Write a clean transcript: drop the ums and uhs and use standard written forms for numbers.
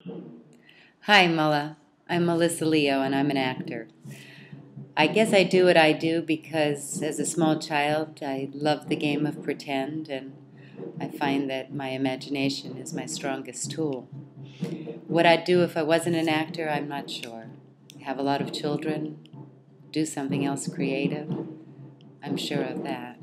Hi, Mullah. I'm Melissa Leo, and I'm an actor. I guess I do what I do because as a small child, I loved the game of pretend, and I find that my imagination is my strongest tool. What I'd do if I wasn't an actor, I'm not sure. Have a lot of children, do something else creative, I'm sure of that.